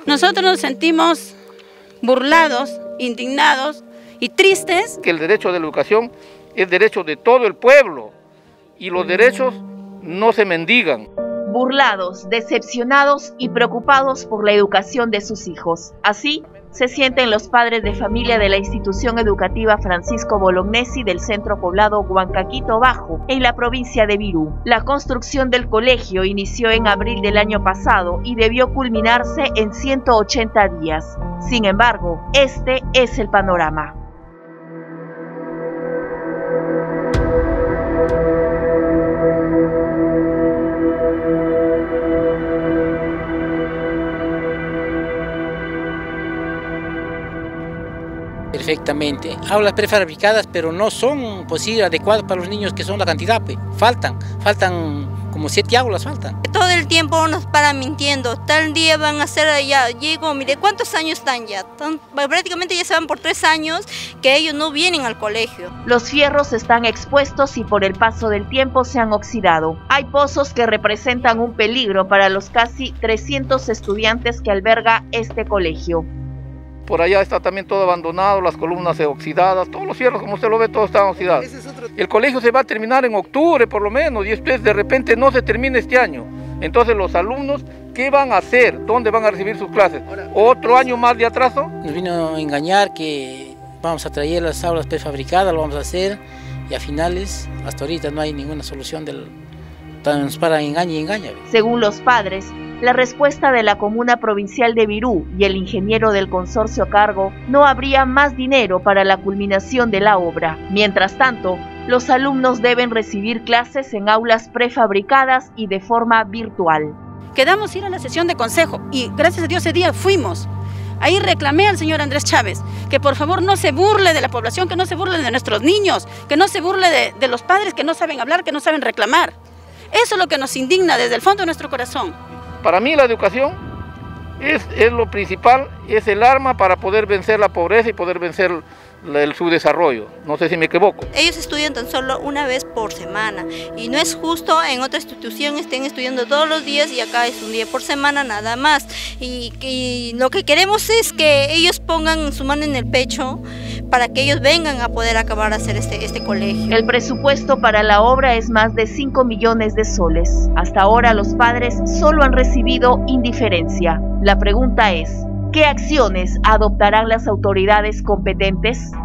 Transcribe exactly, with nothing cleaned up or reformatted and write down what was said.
Nosotros nos sentimos burlados, indignados y tristes. Que el derecho de la educación es derecho de todo el pueblo y los derechos no se mendigan. Burlados, decepcionados y preocupados por la educación de sus hijos. Así se sienten los padres de familia de la institución educativa Francisco Bolognesi del centro poblado Huancaquito Bajo, en la provincia de Virú. La construcción del colegio inició en abril del año pasado y debió culminarse en ciento ochenta días. Sin embargo, este es el panorama. Perfectamente. Aulas prefabricadas, pero no son posibles, adecuadas para los niños, que son la cantidad, pues. Faltan, faltan como siete aulas, faltan. Todo el tiempo nos paran mintiendo. Tal día van a ser allá. Llego, mire, ¿cuántos años están ya? Están, prácticamente ya se van por tres años que ellos no vienen al colegio. Los fierros están expuestos y por el paso del tiempo se han oxidado. Hay pozos que representan un peligro para los casi trescientos estudiantes que alberga este colegio. Por allá está también todo abandonado, las columnas oxidadas, todos los fierros, como usted lo ve, todos están oxidados. Es otro... El colegio se va a terminar en octubre por lo menos, y después de repente no se termina este año. Entonces los alumnos, ¿qué van a hacer? ¿Dónde van a recibir sus clases? ¿Otro año más de atraso? Nos vino a engañar que vamos a traer las aulas prefabricadas, lo vamos a hacer, y a finales, hasta ahorita no hay ninguna solución del... Nos para engaña y engaña. Según los padres, la respuesta de la Comuna Provincial de Virú y el ingeniero del consorcio a cargo, no habría más dinero para la culminación de la obra. Mientras tanto, los alumnos deben recibir clases en aulas prefabricadas y de forma virtual. Quedamos ir a la sesión de consejo y gracias a Dios ese día fuimos. Ahí reclamé al señor Andrés Chávez que por favor no se burle de la población, que no se burle de nuestros niños, que no se burle de, de los padres que no saben hablar, que no saben reclamar. Eso es lo que nos indigna desde el fondo de nuestro corazón. Para mí la educación es, es lo principal, es el arma para poder vencer la pobreza y poder vencer el subdesarrollo. No sé si me equivoco. Ellos estudian tan solo una vez por semana y no es justo en otra institución estén estudiando todos los días y acá es un día por semana nada más. Y, y lo que queremos es que ellos pongan su mano en el pecho para que ellos vengan a poder acabar a hacer este, este colegio. El presupuesto para la obra es más de cinco millones de soles. Hasta ahora los padres solo han recibido indiferencia. La pregunta es, ¿qué acciones adoptarán las autoridades competentes?